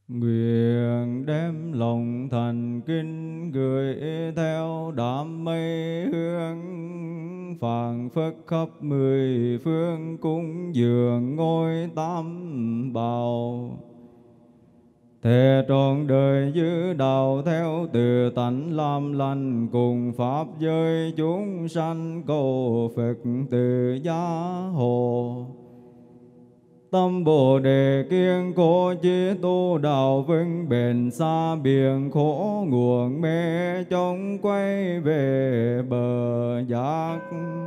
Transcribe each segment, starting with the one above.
Nguyện đem lòng thành kính gửi theo đám mây hương, phảng phất khắp mười phương cúng dường ngôi tam bảo. Thề trọn đời giữ đạo theo từ tánh làm lành, cùng pháp giới chúng sanh cầu Phật từ gia hộ. Tâm Bồ Đề kiên cố chí tu đạo vững bền, xa biển khổ nguồn mê trong quay về bờ giác.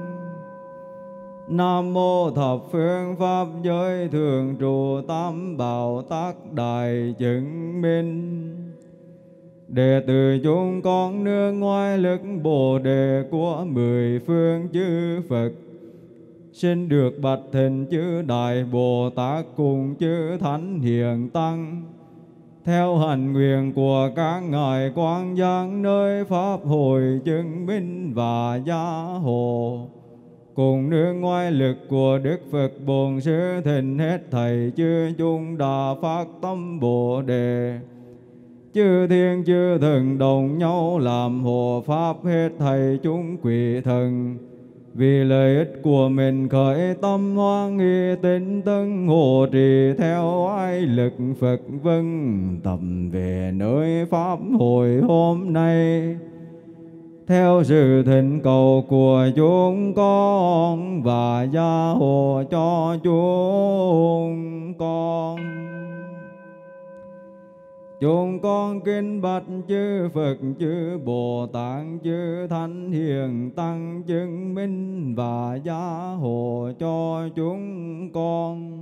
Nam mô thập phương pháp giới thường trụ tam bảo tác đại chứng minh. Đệ tử chúng con nương ngoài lực Bồ Đề của mười phương chư Phật, xin được bạch thỉnh chư Đại Bồ Tát cùng chư Thánh Hiền Tăng, theo hành nguyện của các ngài quang giang nơi Pháp hội chứng minh và gia hộ, cùng nương ngoại lực của Đức Phật Bổn Sư thỉnh hết thầy chư chúng đã phát tâm Bồ Đề. Chư thiên chư thần đồng nhau làm hộ Pháp hết thầy chúng quỷ thần, vì lợi ích của mình khởi tâm hoan nghi tinh tấn hộ trì theo oai lực Phật vâng tầm về nơi Pháp hội hôm nay. Theo sự thỉnh cầu của chúng con và gia hộ cho chúng con, chúng con kính bạch chư Phật, chư Bồ Tát, chư Thánh Hiền Tăng chứng minh và gia hộ cho chúng con.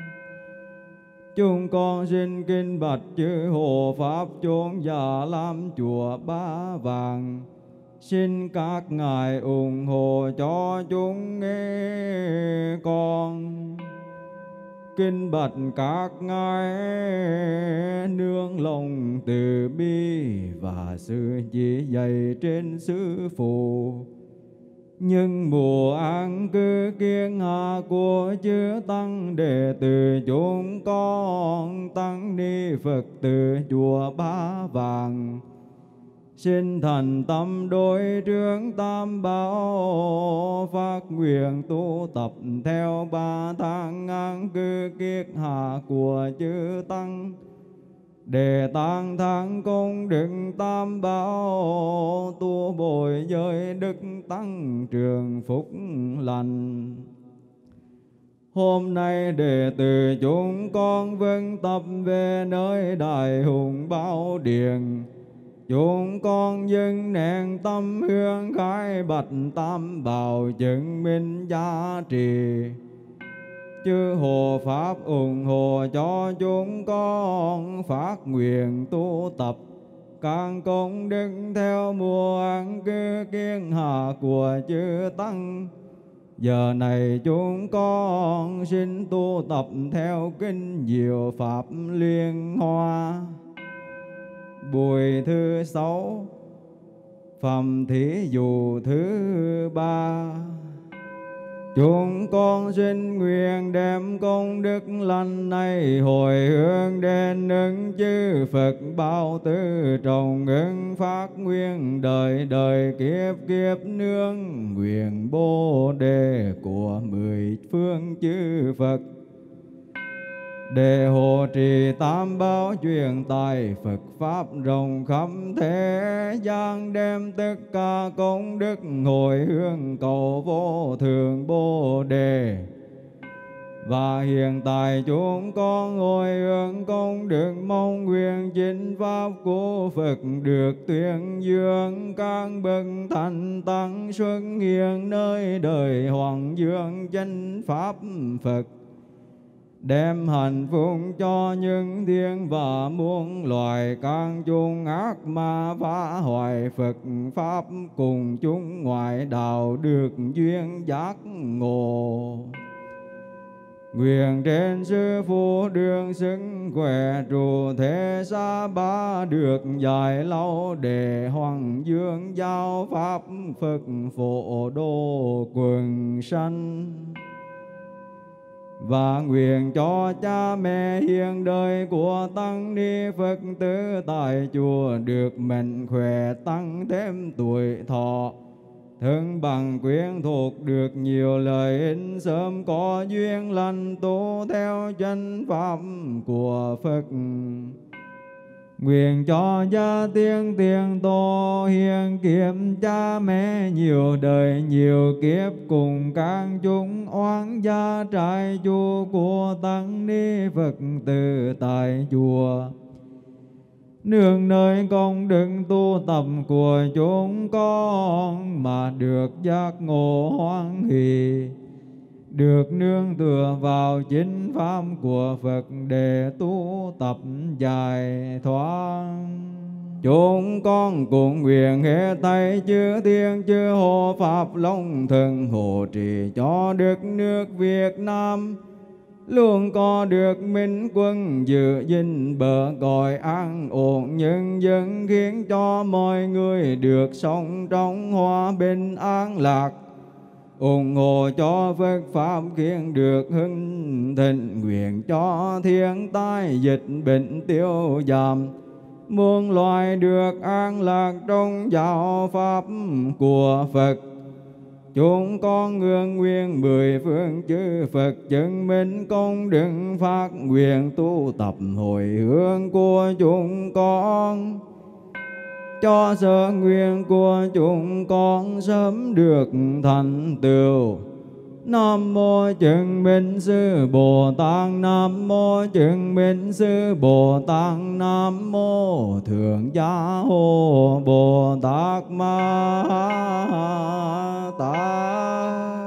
Chúng con xin kính bạch chư hộ Pháp chốn Già Lam chùa Ba Vàng, xin các ngài ủng hộ cho chúng nghe con. Kinh bạch các ngài nương lòng từ bi và sự chỉ dạy trên sư phụ, nhưng mùa an cư kiên hạ của chư tăng đệ tử chúng con tăng ni Phật từ chùa Ba Vàng, xin thành tâm đối trướng tam bảo, phát nguyện tu tập theo 3 tháng an cư kiết hạ của chư tăng, để tăng thắng công đức tam bảo, tu bồi giới đức tăng trường phúc lành. Hôm nay đệ tử chúng con vâng tập về nơi Đại Hùng Bảo Điện, chúng con dâng nén tâm hương khai bạch tam bảo chứng minh giá trị. Chư hộ Pháp ủng hộ cho chúng con phát nguyện tu tập càng công đức theo mùa an cư kiên hạ của chư tăng. Giờ này chúng con xin tu tập theo kinh Diệu Pháp Liên Hoa. Buổi thứ 6, phẩm thí dụ thứ 3. Chúng con xin nguyện đem công đức lành này hồi hướng đến ứng chư Phật bao tư trọng ứng phát nguyên đời đời kiếp kiếp nương nguyện Bồ Đề của mười phương chư Phật, để hộ trì tam bảo truyền tài Phật Pháp rộng khắp thế gian, đem tất cả công đức hồi hướng cầu vô thượng Bồ Đề. Và hiện tại chúng con hồi hướng công đức mong nguyện chính pháp của Phật được tuyên dương, các bậc thánh tăng xuất hiện nơi đời hoàng dương chánh pháp Phật, đem hạnh phúc cho những thiên và muôn loài, các chúng ác ma phá hoại Phật Pháp, cùng chúng ngoại đạo được duyên giác ngộ. Nguyện trên sư phụ đường xứng khỏe trụ thế xa ba được dài lâu, để hoàng dương giao pháp Phật phổ độ quần sanh. và nguyện cho cha mẹ hiền đời của tăng ni Phật tử tại chùa được mạnh khỏe, tăng thêm tuổi thọ, thân bằng quyến thuộc, được nhiều lợi ích, sớm có duyên lành tu theo chân pháp của Phật. Nguyện cho gia tiên tiền tổ hiền kiếp cha mẹ nhiều đời nhiều kiếp, cùng các chúng oán gia trai chùa của tăng ni Phật tử tại chùa, nương nơi công đức tu tập của chúng con mà được giác ngộ hoan hỷ, được nương tựa vào chính pháp của Phật để tu tập giải thoát. Chúng con cùng nguyện hết thảy chư thiên chư hộ pháp long thần hộ trì cho đất nước Việt Nam luôn có được minh quân giữ gìn bờ cõi an ổn, nhân dân khiến cho mọi người được sống trong hòa bình an lạc, ủng hộ cho Phật pháp khiến được hưng thịnh, nguyện cho thiên tai dịch bệnh tiêu giảm, muôn loài được an lạc trong giáo pháp của Phật. Chúng con ngưỡng nguyện mười phương chư Phật chứng minh công đức, phát nguyện tu tập hồi hướng của chúng con, cho sở nguyện của chúng con sớm được thành tựu. Nam mô Chứng Minh Sư Bồ Tát, Nam mô Chứng Minh Sư Bồ Tát, Nam mô Thượng Gia Hộ Bồ Tát Ma Tát.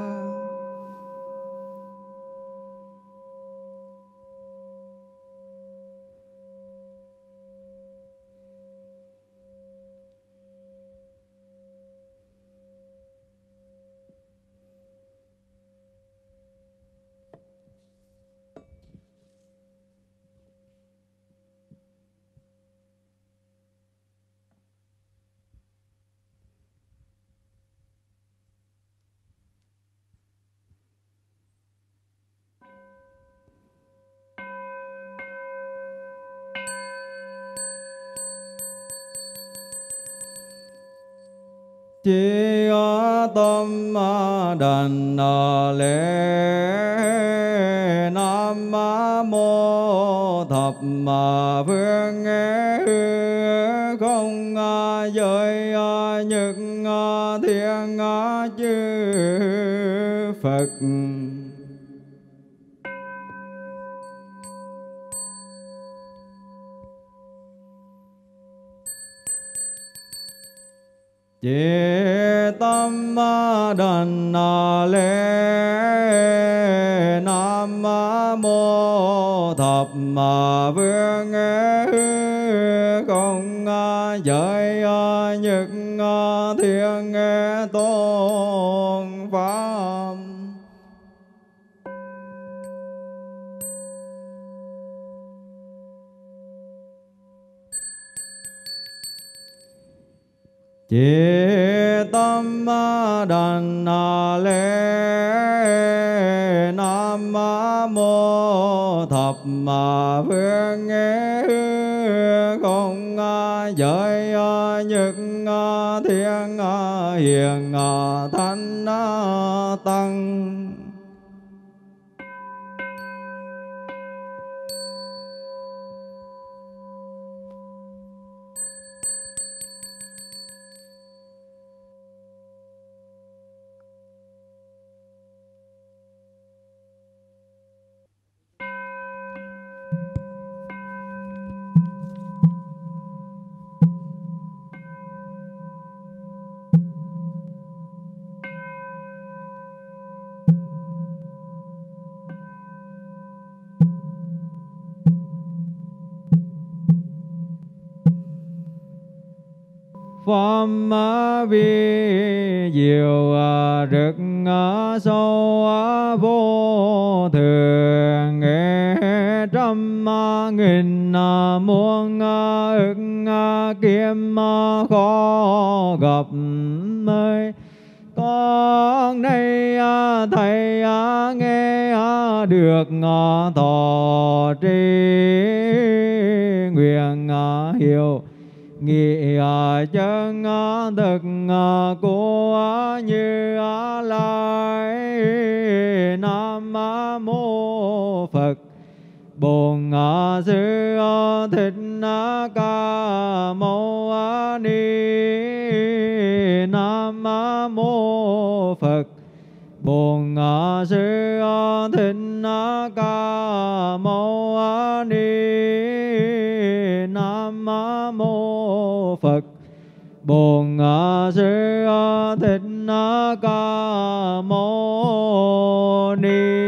Chi tâm đảnh lễ Nam mô thập phương không giới nhất thiên chư Phật. Chỉ tâm đảnh lễ Nam mô thập phương không giới nhất thiên tôn pháp. Chỉ tâm đảnh lễ Nam mô thập phương không giới nhất thiên hiền thánh tăng. Pháp vi diệu rực sâu vô thường, trăm nghìn muôn ức kiếm khó gặp mới. Con đây thầy nghe được thọ trì nguyện hiệu nghị chân thực của Như Lai. Nam mô Phật Bổn Sư Thích Ca Mâu Ni. Nam mô Phật Bổn Sư Thích Ca Mâu Ni. Nam mô Phật Bổn Sư Thích Ca Mâu Ni.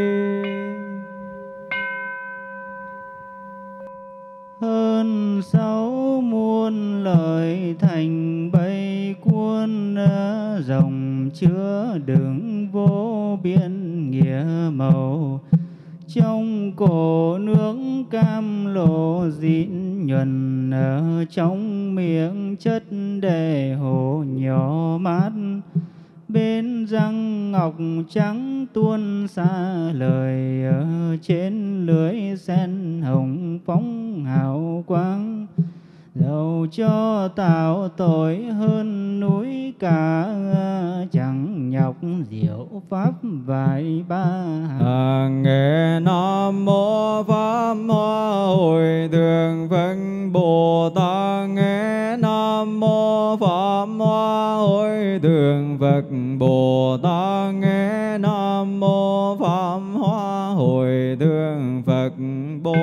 Hơn 6 muôn lời thành bay cuốn, dòng chứa đựng vô biên nghĩa màu. Trong cổ nước cam lộ dịn nhuần, ở trong miệng chất đề hồ nhỏ mát. Bên răng ngọc trắng tuôn xa lời, ở trên lưỡi sen hồng phóng hào quang. Dầu cho tạo tội hơn núi cả, chẳng nhọc diệu pháp vài ba. Nghe Nam Mô Pháp Hội Thượng Phật Bồ Tát. Nghe Nam Mô Pháp Hội Thượng Phật Bồ Tát. Nghe Nam Mô Pháp Hội Thượng Phật Bồ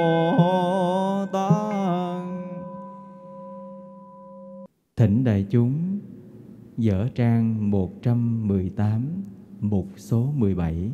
Tát. Thỉnh đại chúng dở trang 118, mục số 17.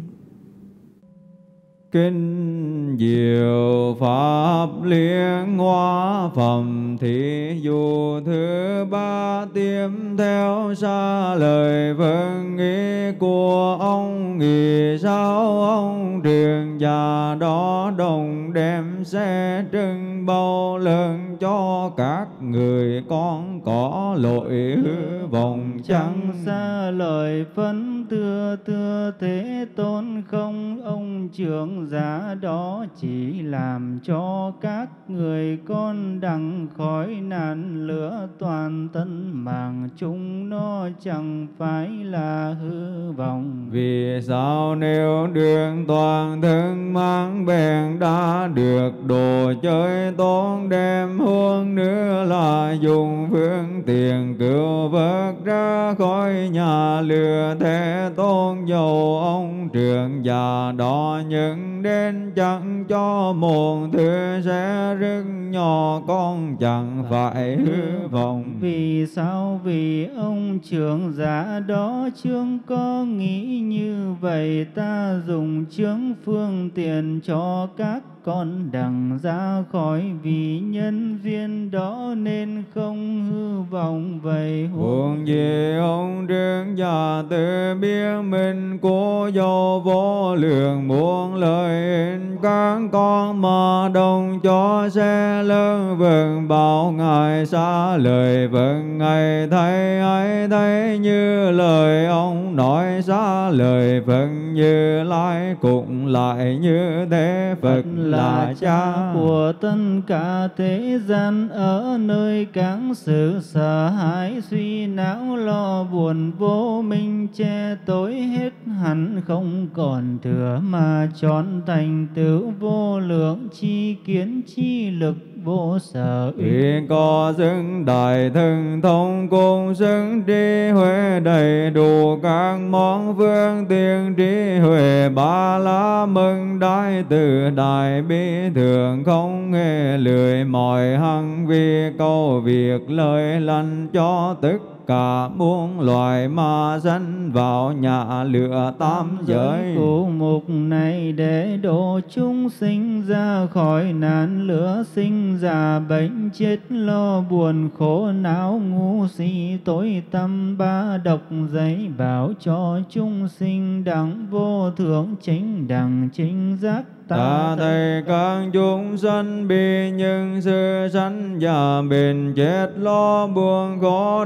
Kinh Diệu Pháp Liên Hoa Phẩm Thí dụ thứ ba, tiếp theo xa lời vâng ý của ông. Nghĩ sao ông trưởng già đó đồng đem xe trưng bày lớn cho các người con có lỗi hư vọng chẳng xa lời phân thưa Thế Tôn không. Ông trưởng giả đó chỉ làm cho các người con đặng khỏi nạn lửa toàn thân mạng chúng, nó chẳng phải là hư vọng. Vì sao nếu đường toàn thân mang bèn đã được đồ chơi tốn, đem huống nữa là dùng phương tiện cứu vớt ra khỏi nhà lửa. Thế Tôn dầu ông trưởng già đó những đến chẳng cho một thứ sẽ rất nhỏ, con chẳng phải hư vọng. Vì sao? Vì ông trưởng giả đó chương có nghĩ như vậy. Ta dùng chương phương tiện cho các con đặng ra khỏi, vì nhân duyên đó nên không hư vọng vậy. Huống gì ông trưởng già tự biết mình của dầu vô lượng muôn lời các con mà đồng cho xe lớn vâng bảo ngài xa lời vâng ngài thấy ai thấy như lời ông nói xa lời vâng Như Lai cũng lại như thế. Phật là cha của tất cả thế gian, ở nơi các sự sợ hãi suy não lo buồn vô minh che tối hết hẳn không còn thừa, mà trọn thành tựu vô lượng chi kiến chi lực vô sở uy. Có xứng đại thần thông cùng xứng trí huệ đầy đủ các món phương tiện trí huệ ba la mừng đại từ đại bi thường không hề lười mỏi hằng vì câu việc lời lành cho tất cả muôn loài mà sanh vào nhà lửa tam giới. Cụ mục này để độ chúng sinh ra khỏi nạn lửa sinh già bệnh chết lo buồn khổ não ngu si tối tâm ba độc giấy bảo cho chúng sinh đẳng vô thượng chính đẳng chính giác. Ta thấy các chúng sanh bị những sự sanh già bệnh chết lo buồn khổ não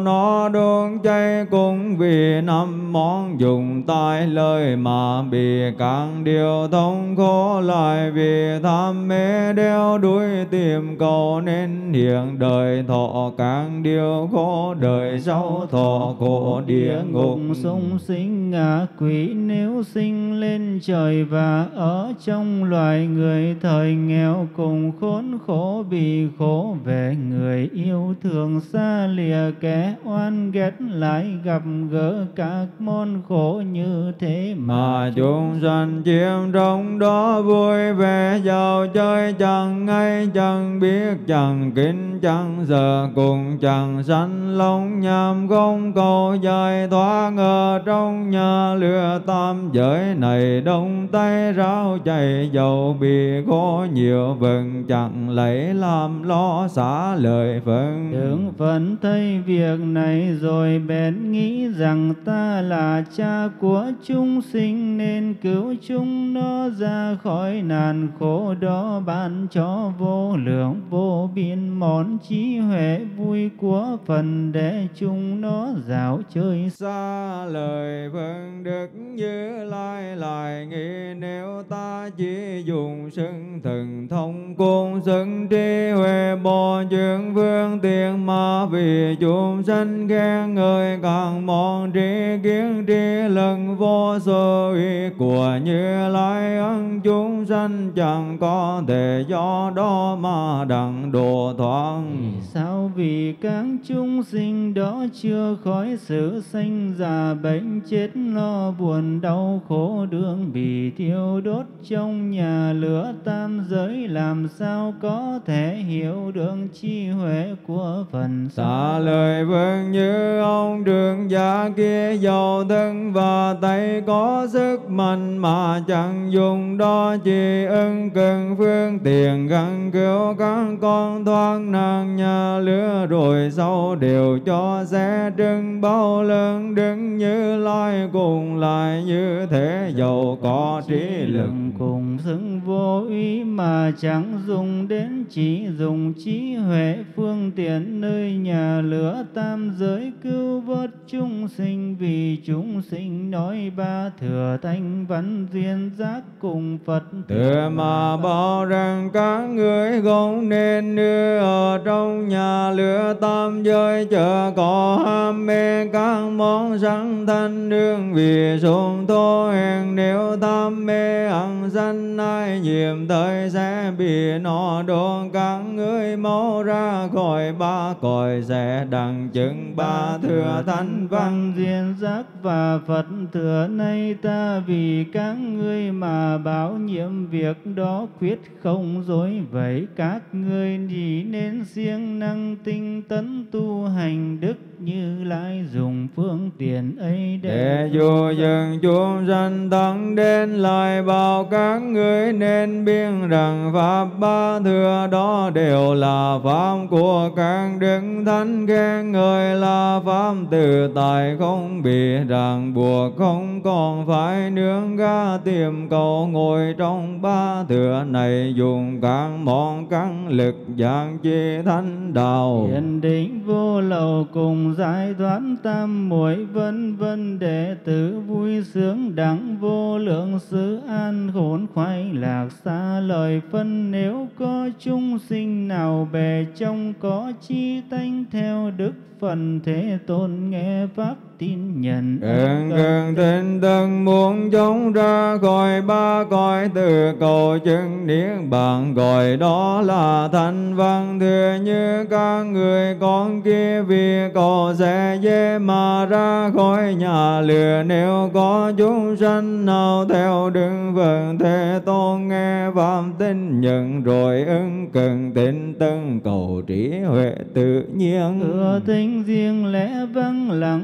nó đốt cháy, cũng vì năm món dùng tai lời mà bị các điều thống khổ, lại vì tham mê đeo đuổi tìm cầu nên hiện đời thọ các điều khổ, đời sau thọ khổ địa ngục. Sung sinh ngạ quỷ nếu sinh lên trời, và ở trong loài người thời nghèo cùng khốn khổ, bị khổ về người yêu thương xa lìa, kẻ oan ghét lại gặp gỡ các món khổ như thế mà chúng sanh chiêm trong đó vui vẻ, giàu chơi chẳng ngay chẳng biết, chẳng kính chẳng giờ cùng chẳng sanh lòng nhằm, không cầu giải thoát ở trong nhà lửa tam giới này. Đông tây ráo chạy dầu bị khổ nhiều, vẫn chẳng lấy làm lo xả lời phân. Tưởng phận thấy việc này rồi bèn nghĩ rằng ta là cha của chúng sinh, nên cứu chúng nó ra khỏi nạn khổ đó, ban cho vô lượng vô biên món trí huệ vui của phần, để chúng nó dạo chơi xa lời vâng. Đức Như Lai lại nghĩ, nếu ta chỉ dùng xưng thần thông cùng xưng trí huệ, bỏ chuyện phương tiện mà vì chúng sanh khen ngợi các món trí kiến trí lần vô số uy của Như Lai, ân chúng sanh chẳng có thể do đó mà đặng độ thoát. Sao vì các chúng sinh đó chưa khỏi sự sanh già bệnh chết, lo buồn đau khổ đương bị thiêu đốt trong nhà lửa tam giới, làm sao có thể hiểu được trí huệ của phần Xả lời vâng. Như ông trưởng giả kia giàu thân và tay có sức mạnh mà chẳng dùng đó, chỉ ưng cần phương tiện gắng cứu các con thoát nạn nhà lửa, rồi sau đều cho xe trưng bao lớn. Đứng Như Lai cùng lại như thế, giàu có trí lực cùng xứng vô ý mà chẳng dùng đến, chỉ dùng trí huệ phương tiện nơi nhà lửa tam giới cứu vớt chúng sinh. Vì chúng sinh nói ba thừa thanh văn duyên giác cùng Phật thừa mà bảo rằng các người không nên đưa ở trong nhà lửa tam giới, chớ có ham mê các món sẵn thanh đương, vì sung thô hèn. Nếu tham mê ăn sanh ai nhiệm thời, sẽ bị nó đốn các người mau ra khỏi ba cõi, sẽ đặng chứng ba thừa thanh văn duyên giác và Phật thừa. Nay ta vì các ngươi mà báo nhiệm việc đó, quyết không dối vậy. Các ngươi chỉ nên siêng năng tinh tấn tu hành đức, Như Lai dùng phương tiện ấy để dụ dừng chúng sanh tăng đến, lại bảo các ngươi nên biết rằng pháp ba thừa đó đều là pháp của các đức thánh, khen ngợi là pháp tự tại, không bị ràng buộc, không còn phải nương ga tìm cầu. Ngồi trong ba thừa này dùng các món căn lực giảng chi thánh đạo, hiện định vô lậu cùng giải thoát tam muội vân vân, đệ tử vui sướng đẳng vô lượng sự an khốn khoái lạc xa lời phân. Nếu có chúng sinh nào bề trong có chi tánh theo đức phần, Thế Tôn nghe pháp tin nhận cần tinh tấn muốn chống ra khỏi ba cõi, từ cầu chứng niết bàn, gọi đó là thanh văn thừa. Như các người con kia vì cầu sẽ dễ mà ra khỏi nhà lửa, nếu có chúng sanh nào theo đứng vâng, Thế Tôn nghe pháp tin nhận, rồi ưng cần tinh tấn cầu trí huệ tự nhiên. Thừa thính riêng lẽ vắng lặng sâu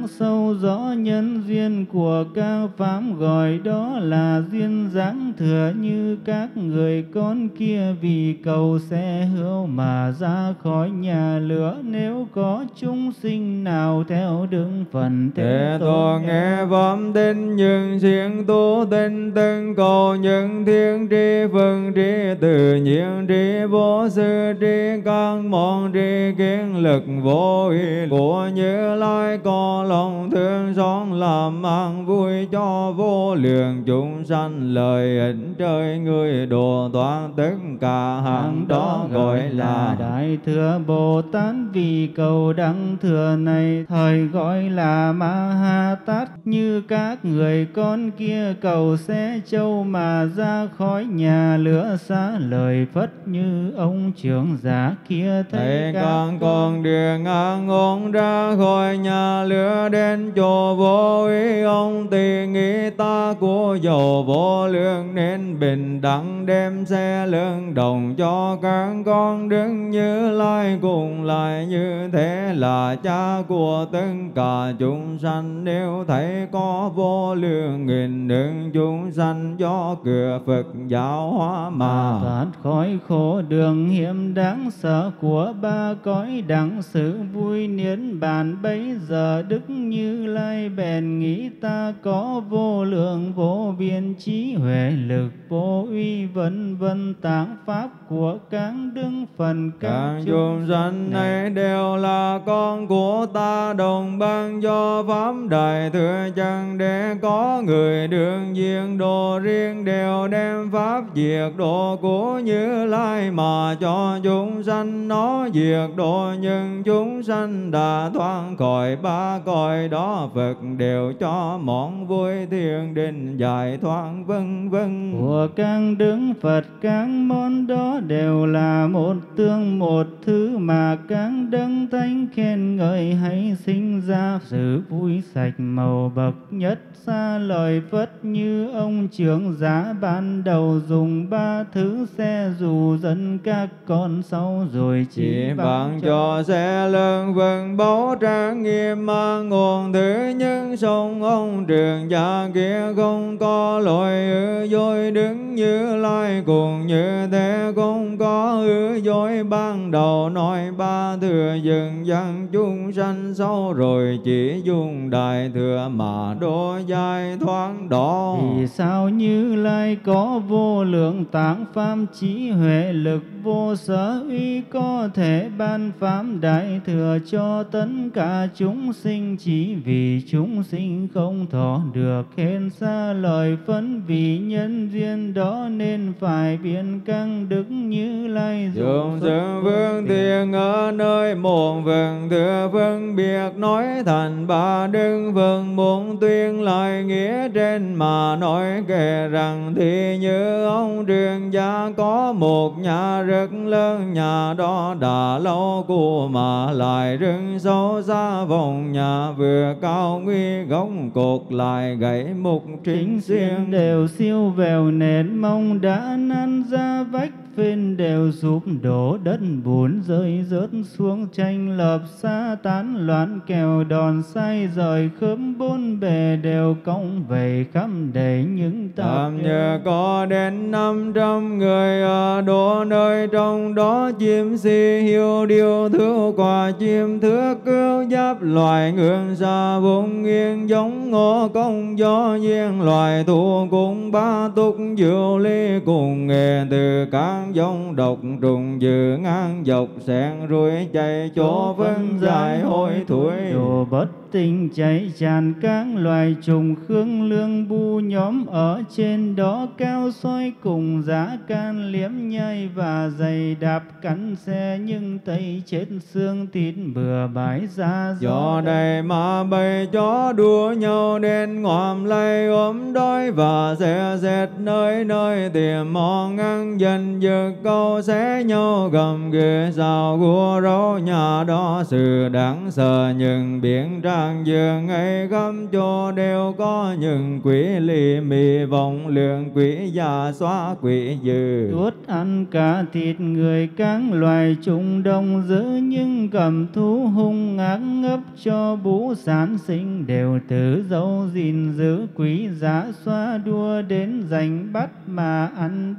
đâu rõ nhân duyên của các pháp, gọi đó là duyên dáng thừa. Như các người con kia vì cầu sẽ hữu mà ra khỏi nhà lửa, nếu có chúng sinh nào theo đường phần Thế Tôn nghe pháp tin nhưng siêng tu tinh từng cầu những thiên tri phương tri tự nhiên tri vô sư tri các môn tri kiến lực vô ý của Như Lai, có lòng thương xót làm ăn vui cho vô lượng chúng sanh, lợi ích trời người độ thoát tất cả hạng đó gọi là Đại Thừa Bồ Tát. Vì cầu đẳng thừa này thời gọi là Ma Ha Tát. Như các người con kia cầu xe châu mà ra khỏi nhà lửa, xá lời Phất như ông trưởng giả kia thấy các con đường an ổn ra khỏi nhà lửa, đến chỗ vô ý ông tỳ nghĩ ta của dầu vô lượng, nên bình đẳng đem xe lương đồng cho các con đứng Như Lai cùng lại. Như thế là cha của tất cả chúng sanh, nếu thấy có vô lượng nghìn đường chúng sanh do cửa Phật giáo hóa mà thoát khỏi khổ đường hiểm đáng sợ của ba cõi đẳng sự vui niết bàn. Bấy giờ Đức Như Lai bèn nghĩ ta có vô lượng vô biên trí huệ lực vô uy vân vân tạng pháp của các đức phần các chúng sanh này đều là con của ta, đồng ban do pháp đại thừa chẳng để có người đương diện độ riêng, đều đem pháp diệt độ của Như Lai mà cho chúng sanh nó diệt độ. Nhưng chúng sanh đã thoát khỏi ba cõi đó, Phật đều cho món vui thiền định giải thoát vân vân của các đức Phật. Các món đó đều là một tương một thứ mà các đấng thánh khen ngợi, hay sinh ra sự vui sạch màu bậc nhất. Xa lời Phất như ông trưởng giả ban đầu dùng ba thứ xe dù dẫn các con sau, rồi chỉ bằng cho xe lương vân báu trang nghiêm mà nguồn thứ những sông ông trường giả kia không có lỗi ư dối. Đứng Như Lai cùng như thế không có ư dối, ban đầu nói ba thừa dừng dăng chúng sanh sau, rồi chỉ dùng đại thừa mà đố giải thoát đó. Vì sao Như Lai có vô lượng tạng pháp trí huệ lực vô sở uy, có thể ban pháp đại thừa cho tất cả chúng sinh. Chỉ vì chúng sinh không thọ được khen xa lời phân, vì nhân duyên đó nên phải biến căng Đức Như Lai dùng sự vương thiền ở nơi muôn vần thừa phân biệt, nói thành ba đức phần muốn tuyên lại nghĩa trên mà nói kể rằng. Thì như ông trường gia có một nhà rất lớn, nhà đó đã lâu cũ mà lại rừng sâu xa, vòng nhà vừa cao nguy gốc cột lại gãy mục chính xiên, đều siêu vèo nền mông đã năn ra vách phên, đều sụp đổ đất bùn rơi rớt xuống tranh lập xa tán loạn, kèo đòn say rời khớp bốn bề đều cong vầy khắp đầy những tạm nhờ có đến 500 người ở đô nơi, trong đó chim si hiu điêu thước quả chim thước cứu giáp loài ngưỡng xa vùng nghiêng, giống ngô công gió duyên loài thu cùng ba túc diệu ly cùng nghề từ các giống độc trùng dự ngang dọc xẹn ruồi chạy chỗ phân dài hôi thối, đồ bất tinh cháy tràn các loài trùng khương lương bu nhóm ở trên đó, cao soi cùng giá can liếm nhai và giày đạp cắn xe, nhưng tây chết xương thịt bừa bãi ra do đây mà bầy chó đua nhau đến ngoạm lay ốm đói và xe dệt nơi nơi tìm món ăn dần dược câu xé nhau gầm ghê sao gua rấu nhà đó sự đáng sợ nhưng biển ra làng giường ấy khắp chỗ đều có những quỷ lì mì vọng lượng quỷ già xóa quỷ dữ. Tuốt ăn cả thịt người các loài trùng đồng dữ, nhưng cầm thú hung ác ngấp cho bú sản sinh, đều từ dấu gìn giữ quỷ giả xóa đua đến giành bắt mà ăn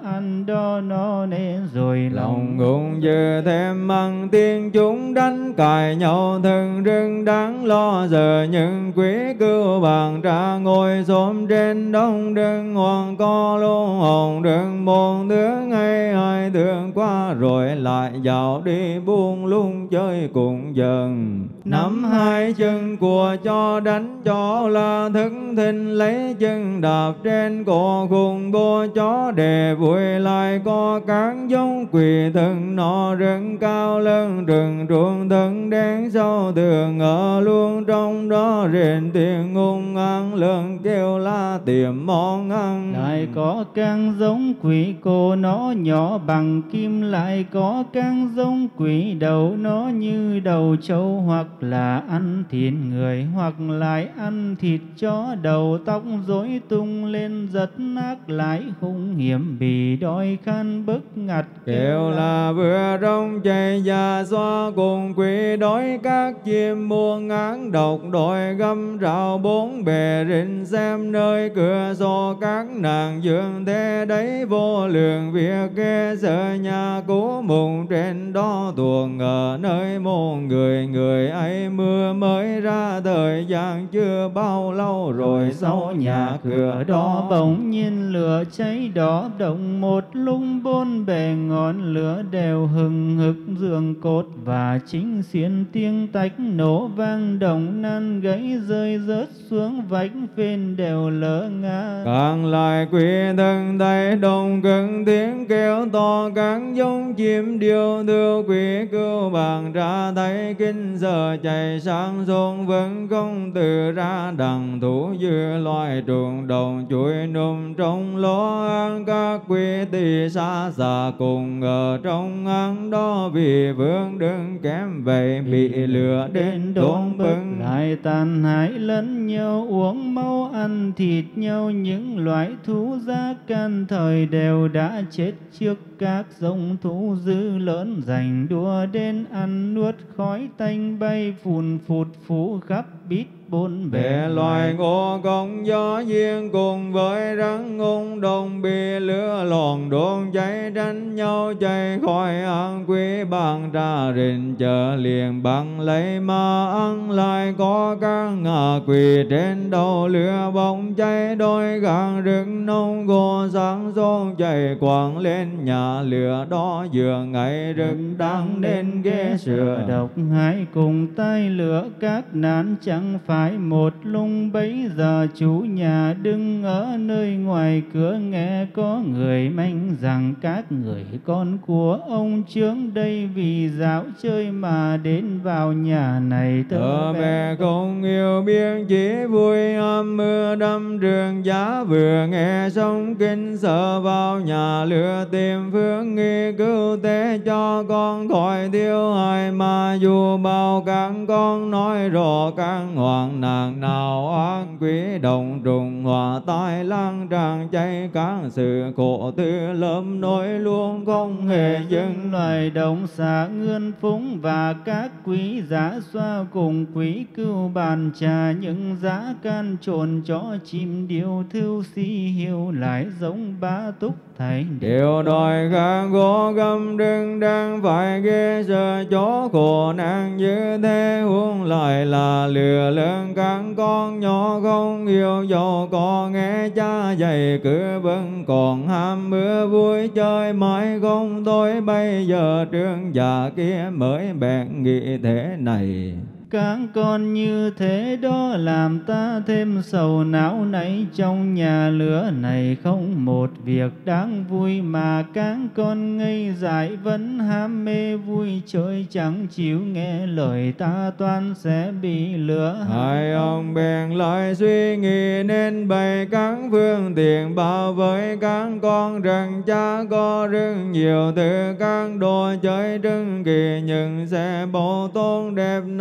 đó nó nên rồi Lòng cũng dư thêm bằng tiếng chúng đánh cài nhau thường rưng đáng lo giờ những quý cưu bằng ra ngồi xóm trên đông đừng hoàng co lô hồng đừng môn tướng ngay ai thương qua rồi lại dạo đi buông lung chơi cùng dần. Nắm hai chân của cho đánh cho là thức thinh lấy chân đạp trên cổ khung bô chó để vui lại có các giống quỷ thần nó rừng cao lưng rừng ruộng thân đen sâu tường ở luôn trong đó rền tiếng ngung ăn lưng kêu la tìm món ăn. Lại có càng giống quỷ cô nó nhỏ bằng kim, lại có càng giống quỷ đầu nó như đầu trâu, hoặc là ăn thịt người hoặc lại ăn thịt chó, đầu tóc rối tung lên giật nát lại hung hiểm bị đói khan bức ngặt kêu là vừa rong chạy già xoa cùng quỷ đói các chim muôn ngán độc đội găm rào bốn bề rình xem nơi cửa sổ các nàng dương thế đấy vô lượng việc ghê sợ nhà cũ mùng trên đó tuồng ở nơi môn người người ấy mưa mới ra thời gian chưa bao lâu rồi sau nhà cửa đó bỗng nhiên lửa cháy đỏ động một lúc bốn bề ngọn lửa đều hừng hực giường cốt và chính xiên tiếng tách nổ vang đồng nan gãy rơi rớt xuống vách phên đều lỡ ngã. Càng lại quỷ thân tay đồng cứng tiếng kêu to các giống chim điêu đưa quỷ cưu bằng ra thấy kinh giờ chạy sang xuông vẫn không từ ra đằng thủ dư loài trùng đồng chuỗi num trong lỗ ăn các quỷ tỳ xa xa cùng ở trong ăn đó vì vương đứng kém vậy bị lửa đến đốn bưng lại tàn hại lẫn nhau uống máu ăn thịt nhau. Những loại thú giá can thời đều đã chết trước các giống thú dữ lớn giành đua đến ăn nuốt khói tanh bay phùn phụt phủ khắp bít bốn bề. Loài ngô công gió duyên cùng với rắn ung đồng bị lửa lòn đốn cháy đánh nhau chạy khỏi ăn quý bằng ra rình chờ liền bằng lấy mà ăn lại có các ngà quỷ trên đầu lửa bóng cháy đôi gàng rừng nông gồ sáng xuống chạy quảng lên nhà lửa đó giường ngày rừng đang nên ghê sửa độc hại cùng tay lửa các nạn chẳng phải một lung. Bấy giờ chủ nhà đứng ở nơi ngoài cửa nghe có người manh rằng các người con của ông Trướng đây vì dạo chơi mà đến vào nhà này tớ bé không yêu biết chỉ vui âm mưa đâm trường giá vừa nghe xong kinh sợ vào nhà lửa tìm phương nghi cứu tế cho con khỏi thiếu hại mà dù bao các con nói rõ các hoàng nàng nào ác quỷ đồng trùng hòa tai lang tràng cháy các sự khổ tư lâm nỗi luôn không hề dừng. Loài đồng xà ngươn phúng và các quý giá xoa cùng quý cưu bàn trà, những giá can trồn chó chim điêu thưu si hiu lại giống bá túc thầy điều đòi gà gỗ găm đừng đang phải ghê sợ chó khổ nạn như thế huống lại là lừa lớn các con nhỏ không yêu dầu có nghe cha dạy cứ vẫn còn ham mưa vui chơi mãi không tối bây giờ trương già kia mới bèn nghĩ thế này. Các con như thế đó làm ta thêm sầu não nấy, trong nhà lửa này không một việc đáng vui mà các con ngây dại vẫn ham mê vui chơi chẳng chịu nghe lời ta toan sẽ bị lửa. Hai ông bèn lại suy nghĩ nên bày các phương tiện bảo với các con rằng cha có rất nhiều từ các đồ chơi trưng kỳ những xe bộ tôn đẹp nào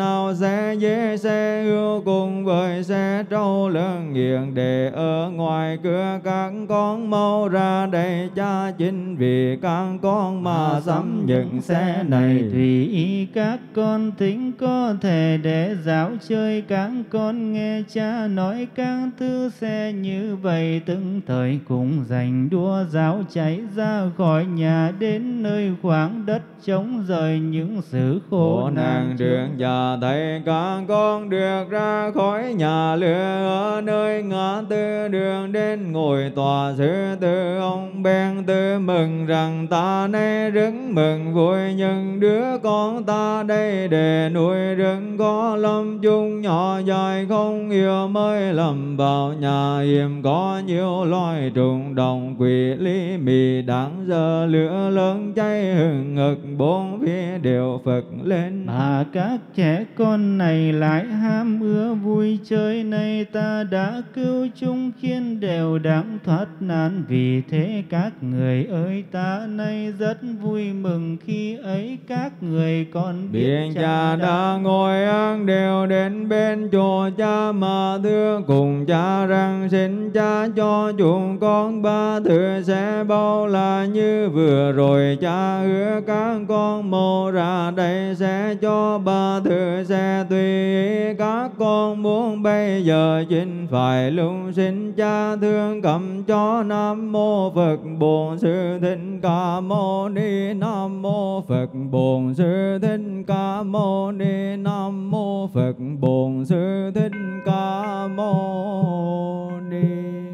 xe dế xe hưu cùng với xe trâu lương nghiêng, để ở ngoài cửa các con mau ra đây cha chính vì các con mà sắm những xe này. Tùy ý các con tính có thể để dạo chơi, các con nghe cha nói các thứ xe như vậy, từng thời cùng giành đua giáo chạy ra khỏi nhà đến nơi khoảng đất trống, rời những sự khổ nạn đường và thấy các con được ra khỏi nhà lửa ở nơi ngã tư đường đến ngồi tòa sư tư. Ông bèn tư mừng rằng ta nay rất mừng vui, nhưng đứa con ta đây để nuôi đừng có lâm chung nhỏ dài không yêu mới lầm vào nhà hiểm, có nhiều loài trùng đồng quỷ lý mì đáng giờ lửa lớn cháy hừng ngực bốn phía đều phật lên. Mà các trẻ con này lại ham ưa vui chơi, nay ta đã cứu chúng khiến đều đáng thoát nạn, vì thế các người ơi ta nay rất vui mừng khi ấy các người con biết cha đã ngồi ăn đều đến bên chùa cha mà thưa cùng cha rằng xin cha cho chúng con ba thứ sẽ bao là như vừa rồi cha hứa các con mau ra đây sẽ cho ba thứ sẽ tùy các con muốn bây giờ chính phải lúc xin cha thương cầm cho. Nam mô Phật Bổn Sư Thích Ca Mâu Ni. Nam mô Phật Bổn Sư Thích Ca Mâu Ni. Nam mô Phật Bổn Sư Thích Ca Mâu Ni.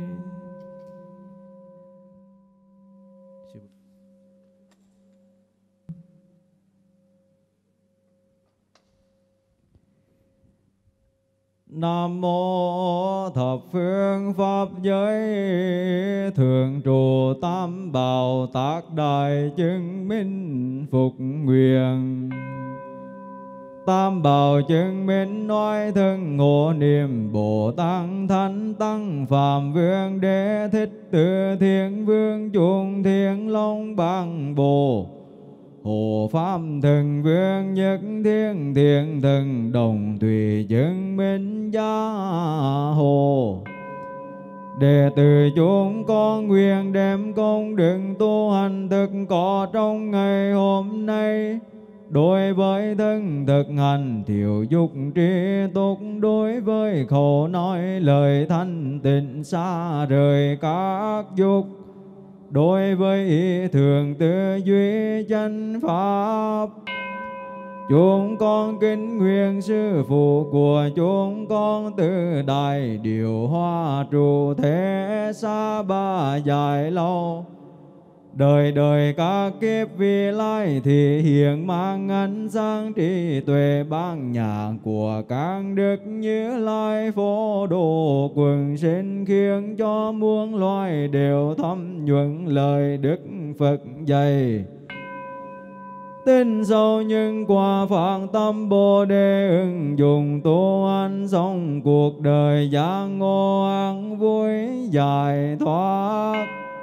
Nam mô thập phương pháp giới thường trụ tam bảo tác đại chứng minh phục nguyện. Tam bảo chứng minh nói thân ngộ niệm Bồ Tát Thánh Tăng Phạm Vương Đế Thích Từ Thiên Vương Trung Thiên Long Bang Bồ Hộ Pháp Thần Vương Nhất Thiên Thiện Thần Đồng Thủy chứng minh gia hộ. Đệ tử chúng con nguyện đem công đức tu hành thực có trong ngày hôm nay, đối với thân thực hành thiểu dục trí túc, đối với khẩu nói lời thanh tịnh xa rời các dục, đối với ý thường tư duy chân pháp. Chúng con kính nguyện sư phụ của chúng con từ đại điều hòa trụ thế xa ba dài lâu, đời đời các kiếp vị lai thì hiện mang ánh sáng trí tuệ ban nhạc của các đức Như Lai Phổ Độ quần sinh, khiến cho muôn loài đều thấm nhuận lời Đức Phật dạy. Tin sâu nhưng qua phạn tâm Bồ Đề, ứng dụng tu hành sống cuộc đời giác ngộ an vui giải thoát.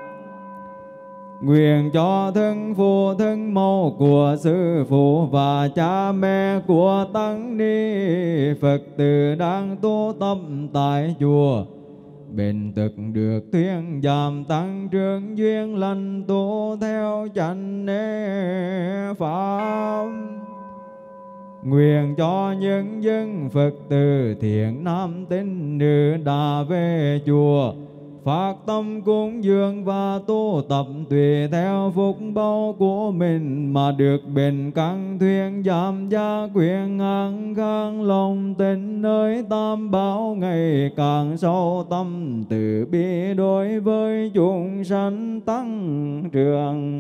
Nguyện cho thân phụ thân mẫu của sư phụ và cha mẹ của tăng ni Phật tử đang tu tập tại chùa, bền thực được thuyên giảm tăng trưởng duyên lành tu theo chánh pháp. Nguyện cho những dân Phật tử thiện nam tín nữ đã về chùa, phát tâm cúng dường và tu tập tùy theo phúc báo của mình mà được bền căn thuyên giảm gia quyền an khang lòng tin nơi tam bảo, ngày càng sâu tâm từ bi đối với chúng sanh tăng trưởng.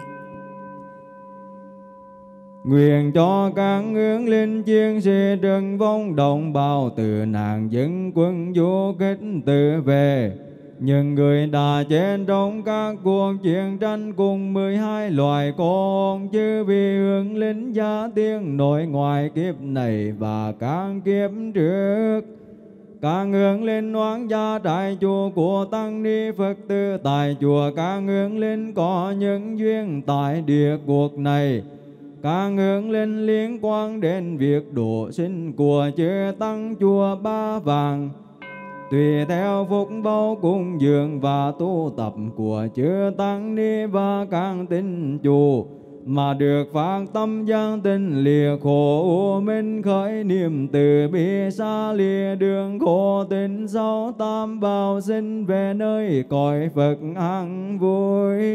Nguyện cho các hướng linh chiến sĩ trần vong đồng bào từ nạn dân quân du kích tự về, những người đã chết trong các cuộc chiến tranh cùng 12 loài con, chứ vì hướng linh gia tiên nội ngoài kiếp này và các kiếp trước. Các hướng linh oán gia tại chùa của tăng ni Phật tử tại chùa, các hướng linh có những duyên tại địa cuộc này, càng hướng lên liên quan đến việc độ sinh của chư tăng chùa Ba Vàng. Tùy theo phúc báo cúng dường và tu tập của chư tăng ni và các tín chủ mà được phát tâm giang tình lìa khổ minh khởi niệm từ bi xa lìa đường khổ tình sau tam bảo sinh về nơi cõi Phật an vui.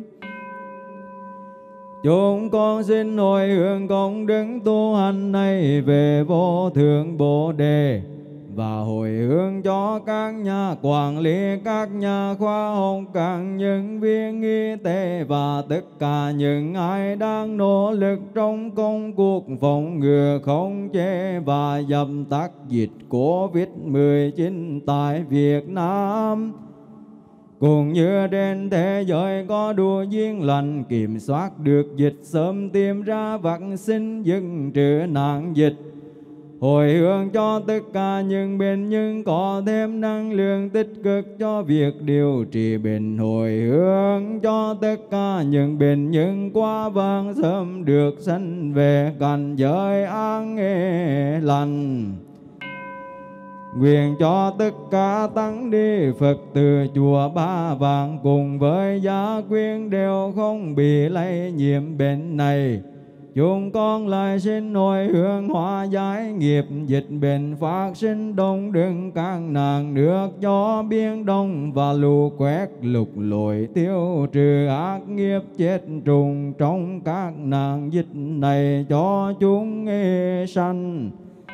Chúng con xin hồi hướng công đức tu hành này về vô thượng Bồ Đề và hồi hướng cho các nhà quản lý, các nhà khoa học, các nhân viên y tế và tất cả những ai đang nỗ lực trong công cuộc phòng ngừa, khống chế và dập tắt dịch COVID-19 tại Việt Nam, cũng như trên thế giới có đủ duyên lành kiểm soát được dịch, sớm tìm ra vaccine dừng trừ nạn dịch. Hồi hướng cho tất cả những bệnh nhân có thêm năng lượng tích cực cho việc điều trị bệnh. Hồi hướng cho tất cả những bệnh nhân qua vang sớm được sanh về cảnh giới an lành. Nguyện cho tất cả tăng ni Phật tử chùa Ba Vàng cùng với gia quyến đều không bị lây nhiễm bệnh này. Chúng con lại xin hồi hướng hóa giải nghiệp dịch bệnh phát sinh đông đừng các nạn nước, gió biển đông và lũ quét lục lội, tiêu trừ ác nghiệp chết trùng trong các nạn dịch này cho chúng sanh.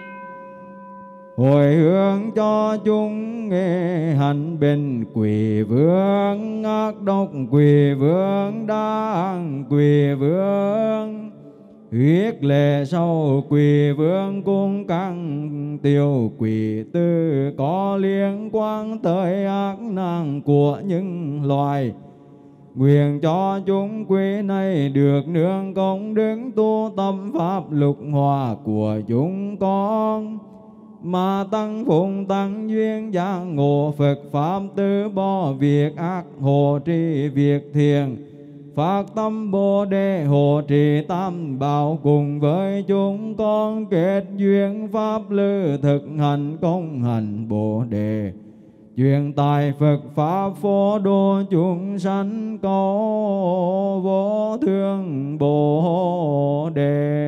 Hồi hướng cho chúng hành bình quỷ vương, ác độc quỷ vương, đáng quỷ vương, huyết lệ sâu quỷ vương cùng các tiểu quỷ tư có liên quan tới ác năng của những loài. Nguyện cho chúng quỷ này được nương công đức tu tập pháp lục hòa của chúng con, mà tăng phụng tăng duyên giác ngộ Phật pháp, từ bỏ việc ác hộ trì việc thiện, phát tâm Bồ Đề hộ trì tam bảo, cùng với chúng con kết duyên pháp lư thực hành công hành Bồ Đề, truyền tài Phật pháp phổ độ chúng sanh có vô thượng Bồ Đề.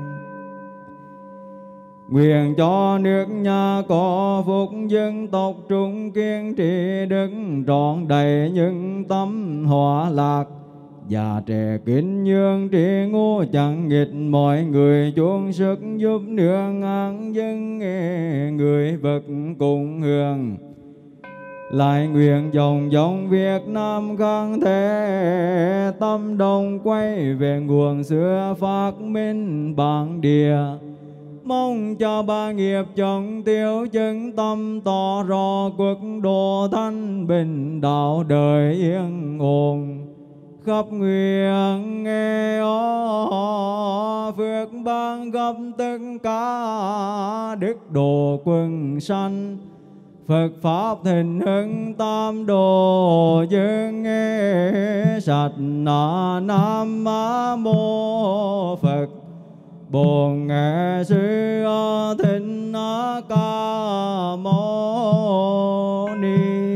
Nguyện cho nước nhà có phúc, dân tộc trung kiên trì đức, trọn đầy những tâm hòa lạc, già trẻ kính nhường trí ngu chẳng nghịch, mọi người chung sức giúp nương an dân người vật cùng hưởng. Lại nguyện dòng dòng Việt Nam khang thế, tâm đồng quay về nguồn xưa phát minh bản địa, mong cho ba nghiệp chồng tiêu chân tâm tỏ rõ, quốc độ thanh bình đạo đời yên ổn. Khắp nguyện nghe phước ban gấp tất cả đức độ quân sanh, Phật pháp thịnh hưng tam đồ dân nghe sạch Nam mô Phật. Bổn Nghệ Sư Thích Ca Mâu Ni.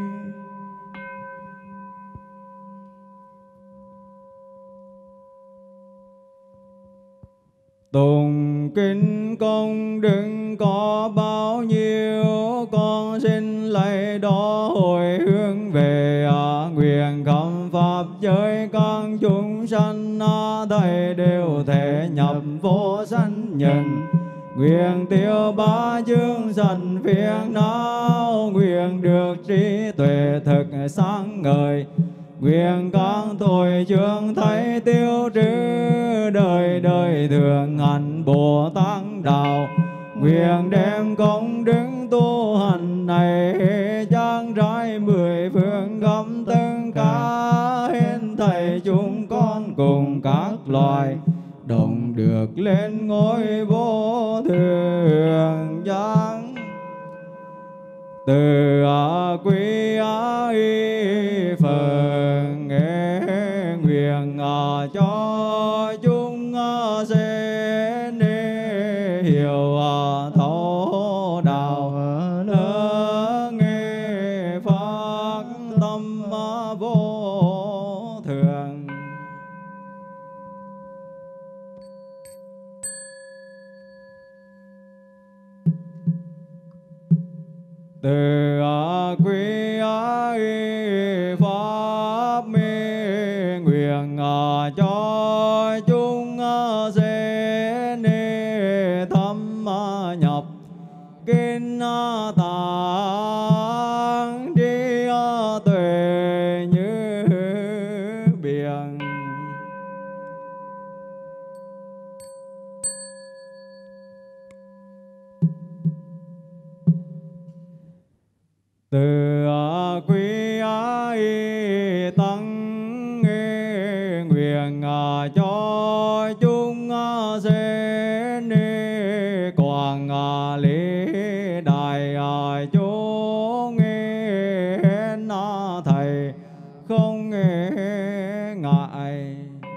Tùng kinh công đức có bao nhiêu, con xin lạy đó hồi hướng về nguyện khâm pháp giới các chúng sanh thầy đều thể nhập vô sanh nhân. Nguyện tiêu ba chương sanh phiền não, nguyện được trí tuệ thực sáng ngời, nguyện các tội chương thấy tiêu trừ, đời đời thường hành Bồ Tát đạo. Nguyện đem công đức tu hành này trang trải mười phương khắp tất cả hết thảy chúng con cùng các loài, đồng được lên ngôi vô thượng giác. Từ quý y Phật nguyện cho chúng sẽ ni hiểu thấu đạo nghe phát tâm vô thường. Từ quý pháp mê nguyện cho chúng sẽ ni thâm nhập kinh tạng đi tuệ như biển. Từ quý tăng nguyện cho chúng sẽ ni quảng lý đại chúng thầy không ngại.